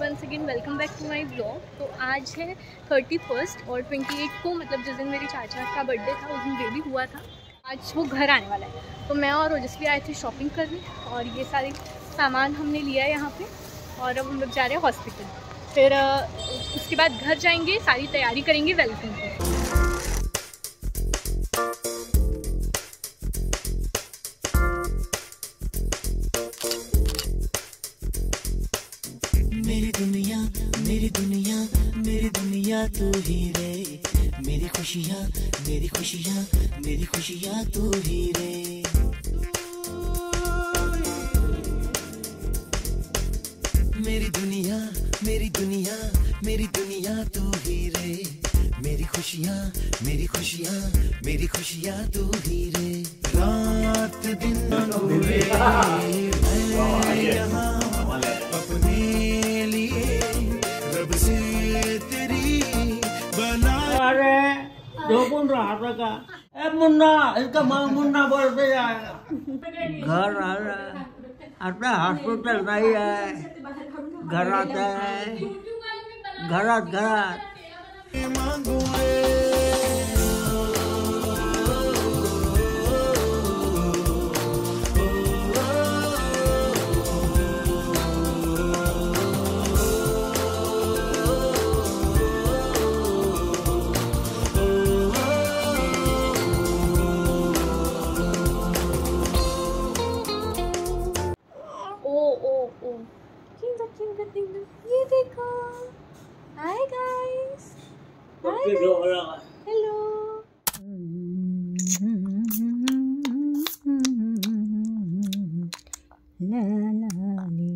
Once again welcome back to my blog. तो आज है 31 और 28 को, मतलब जिस दिन मेरी चाचा का बर्थडे था उस दिन बेबी हुआ था, आज वो घर आने वाला है। तो मैं और ओजस्वी आए थे शॉपिंग करने और ये सारे सामान हमने लिया है यहाँ पे और अब हम लोग जा रहे हैं हॉस्पिटल। फिर उसके बाद घर जाएंगे, सारी तैयारी करेंगे वेलकम की। मेरी दुनिया मेरी दुनिया मेरी दुनिया तू ही रे, मेरी खुशियाँ मेरी खुशियाँ मेरी खुशियाँ तू ही रे। मेरी दुनिया मेरी दुनिया मेरी दुनिया तू ही रे, मेरी खुशियाँ मेरी खुशियाँ मेरी खुशियाँ तू ही रे। रात दिन हुए यहाँ अपने लिए रब से तेरी बना। अरे जो कौन रहा था का? ए मुन्ना, इसका माँ मुन्ना बोलते जाएगा। घर आ रहा है, अपना हॉस्पिटल नहीं है, घर आता है, घर मांगू ये देखो। Hi guys, hello. ला ला ली।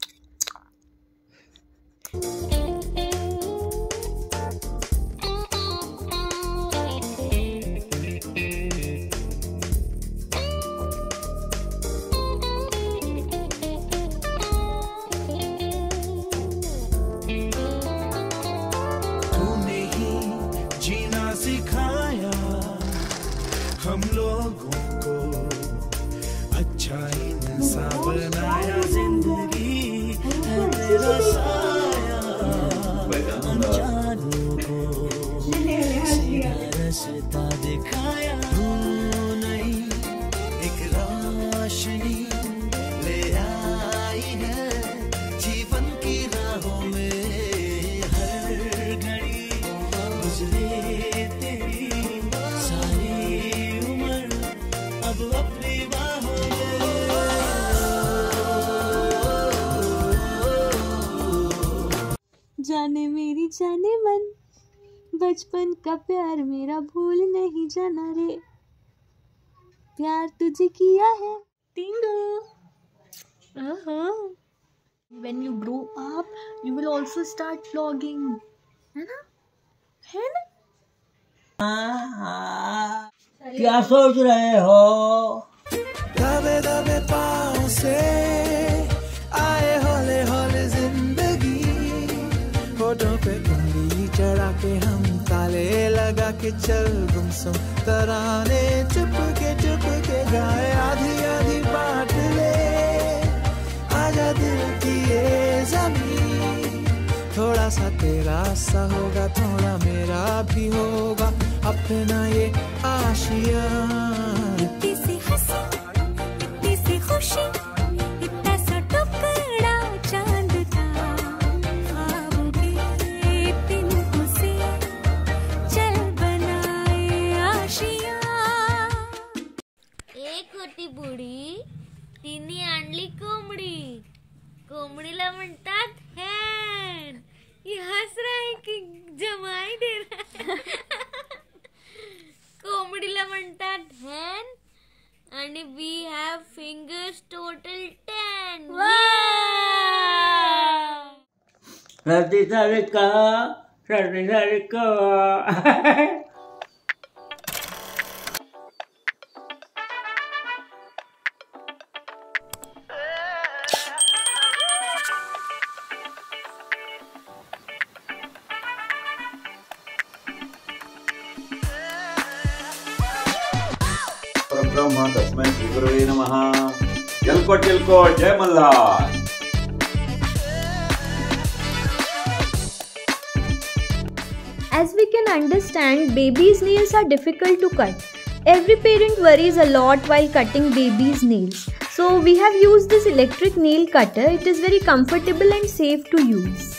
सिखाया हम लोगों को, अच्छा इंसान बनाया, जिंदगी है तेरा साया, अनजानों को सीधा रास्ता दिखाया। तू नहीं एक रोशनी ले आई है जीवन की राहों में, हर घड़ी गुजरे जाने मेरी जाने मन, बचपन का प्यार मेरा भूल नहीं जाना रे, प्यार तुझे किया है Tingu. When you grow up, you will also start vlogging, है ना? है ना? क्या सोच रहे हो? दबे दबे पाँव से आए हौले हौले जिंदगी, होठों पे कुंडली चढ़ा के हम ताले लगा के चल गुमसुम तराने चुप के गाए, आधी आधी बात ले आजा दिल की ये ज़मीन, थोड़ा सा तेरा सा होगा थोड़ा मेरा भी होगा अपना ये आशिया। इतनी सी हंसी इतनी सी खुशी, इतना सा टुकड़ा चांद का, ख्वाबों के तिनकों से चल बनाए आशिया। एक होती बुडी, तिने आणली कोंबडी, कोंबडीला म्हणतात hen। ये हंस रहा है कि जमाई दे रहा है। कोंबडीला म्हणतात hen आणि we have fingers total 10. सर्दी झाली का? सर्दी झाली का? परब्रह्म तस्मै श्री गुरुवे नमः। जलकोट जय Malhar. As we can understand, babies' nails are difficult to cut. Every parent worries a lot while cutting babies' nails. So we have used this electric nail cutter. It is very comfortable and safe to use.